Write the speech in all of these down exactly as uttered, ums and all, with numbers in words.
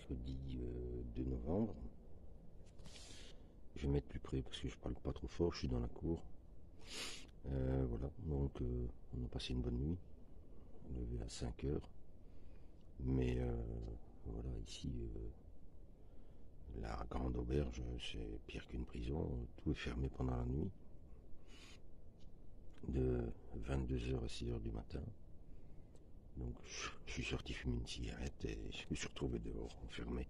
mercredi euh, deux novembre. Je vais mettre plus près parce que je parle pas trop fort, je suis dans la cour. Euh, voilà, donc euh, on a passé une bonne nuit, levé à cinq heures. Mais euh, voilà, ici, euh, la grande auberge, c'est pire qu'une prison, tout est fermé pendant la nuit, de vingt-deux heures à six heures du matin. Donc je suis sorti fumer une cigarette et je me suis retrouvé dehors, enfermé.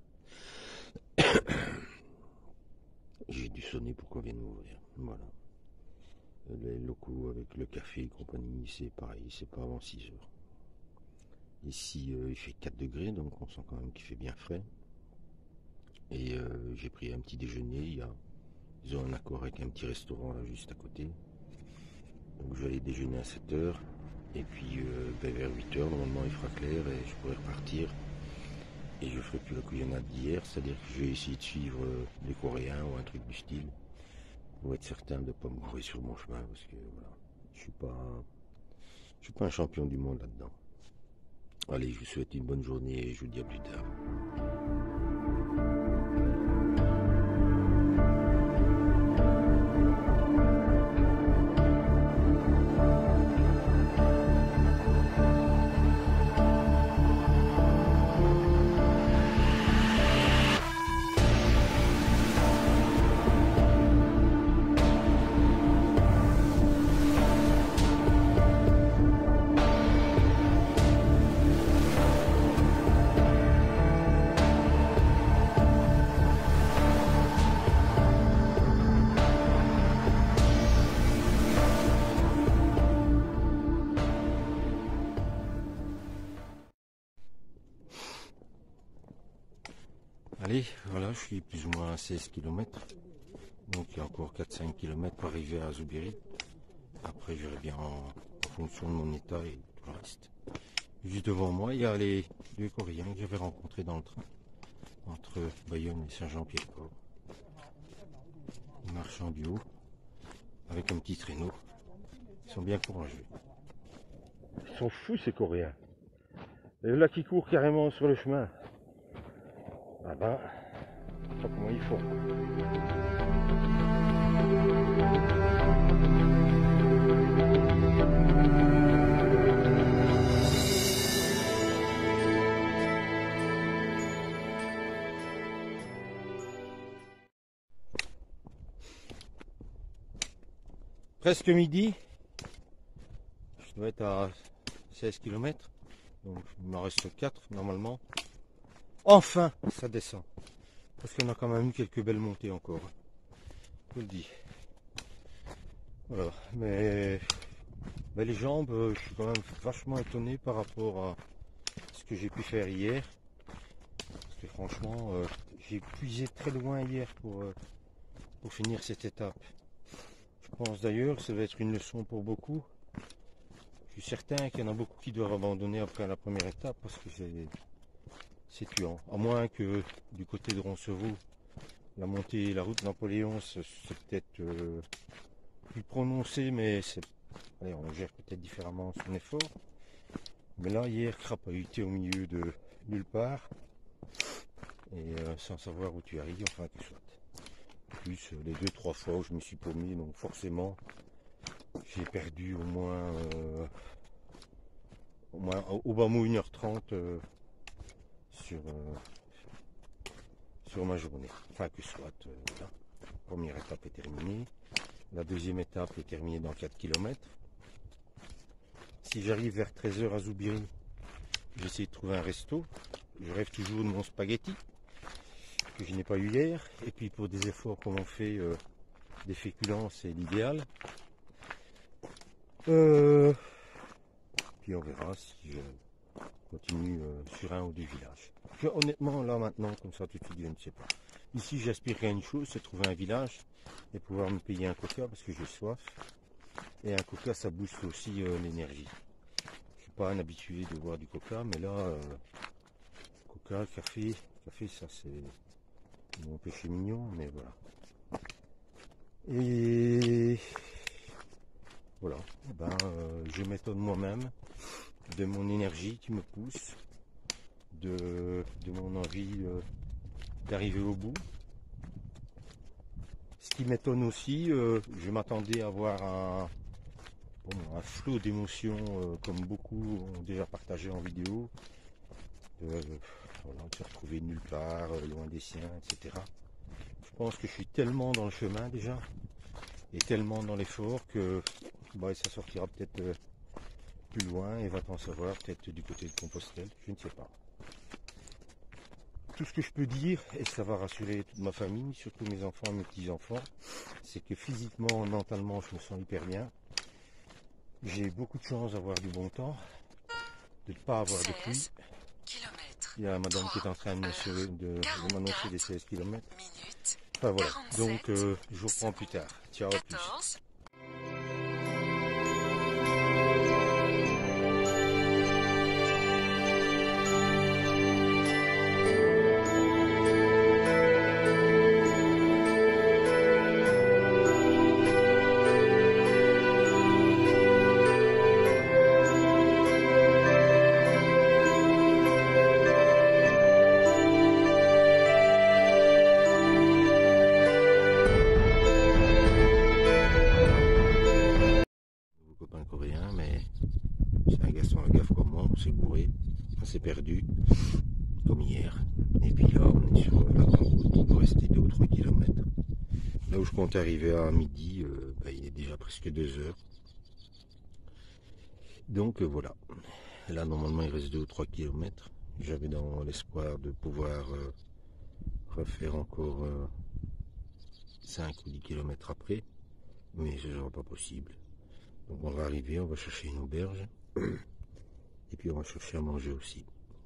J'ai dû sonner pour qu'on vienne m'ouvrir. Voilà. Les locaux avec le café et compagnie, c'est pareil, c'est pas avant six heures. Ici, euh, il fait quatre degrés, donc on sent quand même qu'il fait bien frais. Et euh, j'ai pris un petit déjeuner. Il y a, ils ont un accord avec un petit restaurant là juste à côté. Donc je vais aller déjeuner à sept heures. Et puis euh, ben, vers huit heures, normalement il fera clair et je pourrai repartir. Et je ferai plus la couillonnade d'hier, c'est-à-dire que je vais essayer de suivre euh, des Coréens ou un truc du style. Pour être certain de ne pas me mourir sur mon chemin, parce que voilà, je suis pas, je suis pas un champion du monde là-dedans. Allez, je vous souhaite une bonne journée et je vous dis à plus tard. Allez, voilà, je suis plus ou moins à seize kilomètres. Donc il y a encore quatre à cinq kilomètres pour arriver à Zoubiri. Après, je verrai bien en, en fonction de mon état et tout le reste. Juste devant moi, il y a les deux Coréens que j'avais rencontrés dans le train, entre Bayonne et Saint-Jean-Pied-de-Port. Ils marchent en duo, avec un petit traîneau. Ils sont bien courageux. Ils sont fous ces Coréens. Et là qui courent carrément sur le chemin. Ah ben, je sais pas comment ils font. Presque midi. Je dois être à seize kilomètres. Donc il m'en reste quatre normalement. Enfin, ça descend. Parce qu'on a quand même eu quelques belles montées encore. Je vous le dis. Voilà. Mais, mais les jambes, je suis quand même vachement étonné par rapport à ce que j'ai pu faire hier. Parce que franchement, euh, j'ai puisé très loin hier pour, euh, pour finir cette étape. Je pense d'ailleurs que ça va être une leçon pour beaucoup. Je suis certain qu'il y en a beaucoup qui doivent abandonner après la première étape parce que c'est... c'est tuant. À moins que du côté de Roncevaux, la montée, la route Napoléon, c'est peut-être euh, plus prononcé, mais c'est, allez, on gère peut-être différemment son effort. Mais là, hier, crapahuté au milieu de nulle part, et euh, sans savoir où tu arrives, enfin que soit. Plus euh, les deux, trois fois où je me suis paumé, donc forcément, j'ai perdu au moins, euh, au moins au bas mot une heure trente. Euh, Sur, euh, sur ma journée. Enfin que soit, euh, voilà. La première étape est terminée. La deuxième étape est terminée dans quatre kilomètres. Si j'arrive vers treize heures à Zoubiri, j'essaie de trouver un resto. Je rêve toujours de mon spaghetti, que je n'ai pas eu hier. Et puis pour des efforts comme on fait, euh, des féculents, c'est l'idéal. Euh, puis on verra si je continue euh, sur un ou deux villages. Je, honnêtement, là maintenant, comme ça tout de suite, je ne sais pas. Ici, j'aspire qu'à une chose, c'est trouver un village et pouvoir me payer un coca parce que j'ai soif. Et un coca, ça booste aussi euh, l'énergie. Je suis pas un habitué de boire du coca, mais là, euh, coca, café, café, ça c'est mon péché mignon, mais voilà. Et voilà, ben, euh, je m'étonne moi-même de mon énergie qui me pousse de, de mon envie euh, d'arriver au bout. Ce qui m'étonne aussi, euh, je m'attendais à avoir un, bon, un flot d'émotions euh, comme beaucoup ont déjà partagé en vidéo. Euh, voilà, de se retrouver nulle part, euh, loin des siens, et cetera. Je pense que je suis tellement dans le chemin déjà, et tellement dans l'effort que bah, ça sortira peut-être euh, plus loin et va-t-en savoir, peut-être du côté de Compostelle, je ne sais pas. Tout ce que je peux dire, et ça va rassurer toute ma famille, surtout mes enfants et mes petits-enfants, c'est que physiquement, mentalement, je me sens hyper bien. J'ai beaucoup de chance d'avoir du bon temps, de ne pas avoir de pluie. Il y a madame qui est en train de m'annoncer des seize kilomètres. Enfin voilà, donc euh, je vous reprends plus tard. Ciao, à plus. Coréen, mais c'est un garçon à gaffe comme moi, on s'est bourré, on s'est perdu, comme hier. Et puis là, on est sur la grande route, il nous restait deux ou trois kilomètres. Là où je compte arriver à midi, euh, bah, il est déjà presque deux heures. Donc euh, voilà. Là, normalement, il reste deux ou trois kilomètres. J'avais dans l'espoir de pouvoir euh, refaire encore euh, cinq ou dix kilomètres après, mais ce ne sera pas possible. Donc on va arriver, on va chercher une auberge et puis on va chercher à manger aussi.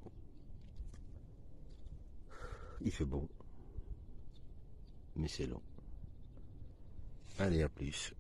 Il fait bon, mais c'est long. Allez, à plus.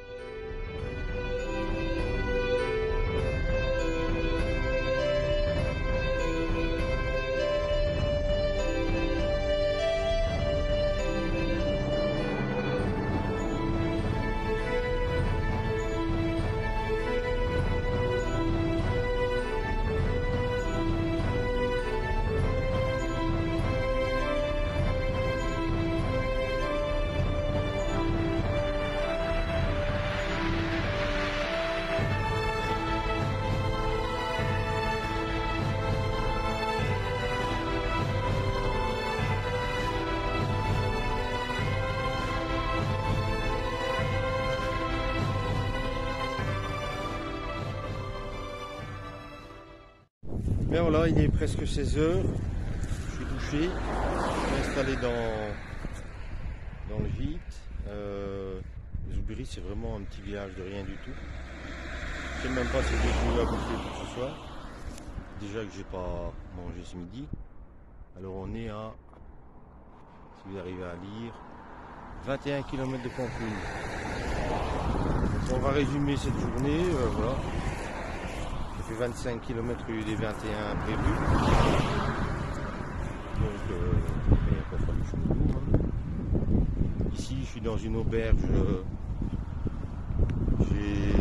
Bien voilà, il est presque seize heures, je suis douché, je suis installé dans, dans le gîte. Euh, les Ouburis, c'est vraiment un petit village de rien du tout. Je ne sais même pas si j'ai trouvé à bouffer pour ce soir. Déjà que j'ai pas mangé ce midi. Alors on est à, si vous arrivez à lire, vingt et un kilomètres de Pampelune. On va résumer cette journée, euh, voilà. J'ai fait vingt-cinq kilomètres au lieu des vingt et un prévus. Donc, euh, il n'y a pas fallu que je me loue, hein. Ici, je suis dans une auberge. Euh, J'ai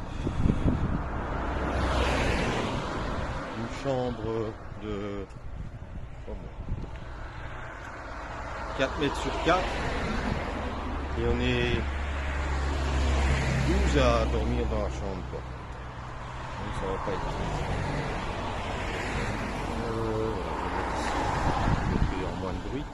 une chambre de oh, quatre mètres sur quatre. Et on est douze à dormir dans la chambre, quoi. Donc ça va pas être euh, voilà, en moins de bruit.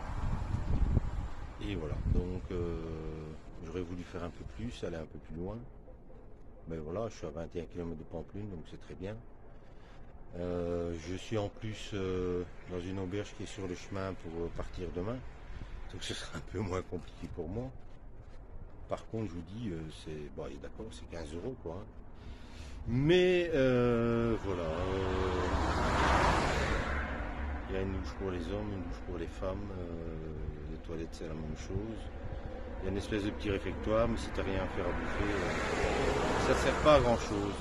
Et voilà, donc euh, j'aurais voulu faire un peu plus, aller un peu plus loin. Mais voilà, je suis à vingt et un kilomètres de Pampelune, donc c'est très bien. Euh, je suis en plus euh, dans une auberge qui est sur le chemin pour partir demain. Donc ce sera un peu moins compliqué pour moi. Par contre, je vous dis, euh, c'est bon, d'accord, c'est quinze euros quoi. Hein. Mais euh, voilà, euh, il y a une douche pour les hommes, une douche pour les femmes, euh, les toilettes c'est la même chose. Il y a une espèce de petit réfectoire, mais si tu n'as rien à faire à bouffer, euh, ça ne sert pas à grand chose.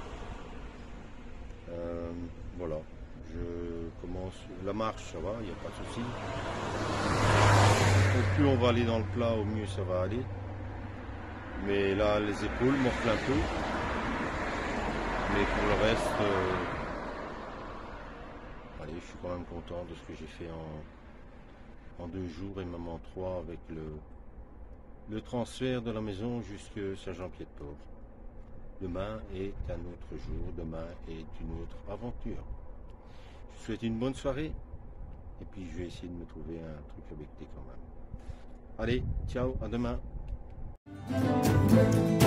Euh, voilà, je commence, la marche ça va, il n'y a pas de souci. Au plus on va aller dans le plat, au mieux ça va aller. Mais là, les épaules morflent un peu. Mais pour le reste, euh, allez, je suis quand même content de ce que j'ai fait en, en deux jours et même en trois avec le, le transfert de la maison jusque Saint-Jean-Pied-de-Port. Demain est un autre jour, demain est une autre aventure. Je vous souhaite une bonne soirée et puis je vais essayer de me trouver un truc avec thé quand même. Allez, ciao, à demain.